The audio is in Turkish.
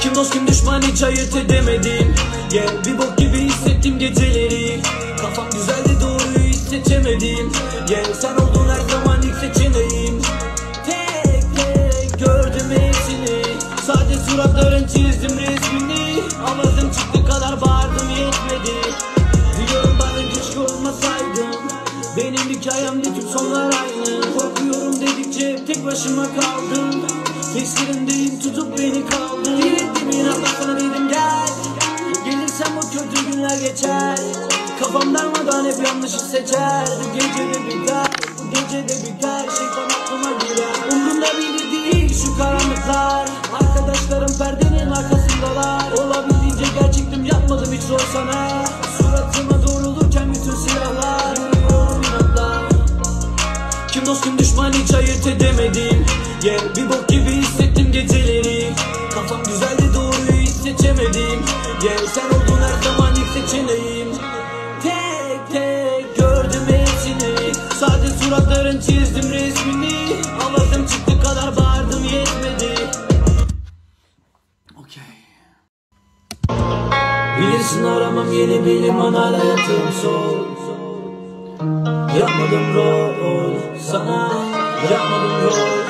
Kim dost kim düşman hiç ayırt edemedim. Bir bok gibi hissettim geceleri. Kafam güzeldi doğruyu hiç seçemedim. Sen oldun her zaman ilk seçeneğim. Tek tek gördüm hepsini. Sadece suratların çizdim resmini. Avazım çıktı kadar bağırdım yetmedi. Diyorum bana keşke olmasaydım. Benim hikayemde tüm sonlar aynı. Korkuyorum dedikçe tek başıma kaldım. Hislerimdeyim tutup beni kaldır. Direttiğimin atlasana dedim gel. Gelirsen bu kötü günler geçer. Kafam darmadan hep yanlışı seçer. Bu gece de biter, bu gece de biter. Şeytan aklıma girer. Umrumda bile değil şu karanlıklar. Arkadaşlarım perdenin arkasındalar. Olabildiğince gerçektim yapmadım hiç rol sana. Suratıma doğrulurken bütün silahlar. Yürüyorum inatla. Kim dost kim düşman hiç ayırt edemedim. Bir bok gibi hissettim geceleri. Kafam güzeldi doğruyu hiç seçemedim. Sen oldun her zaman ilk seçeneğim. Tek tek gördüm hepsini. Sadece suratların çizdim resmini. Avazım çıktı kadar bağırdım yetmedi. Bilirsin aramam yeni bir liman, hala hayatım sol. Yapmadım rol sana, yapmadım rol.